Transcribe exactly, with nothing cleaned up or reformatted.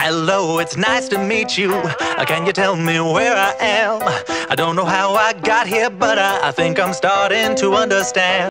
Hello, it's nice to meet you. Uh, Can you tell me where I am? I don't know how I got here, but I, I think I'm starting to understand.